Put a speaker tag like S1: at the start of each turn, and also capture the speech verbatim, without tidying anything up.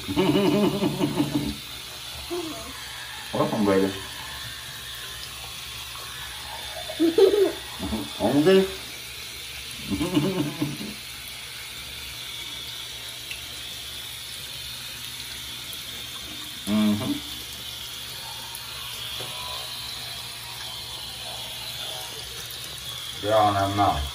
S1: Welcome, baby. Hungry? Mm-hmm. They're on that mouth.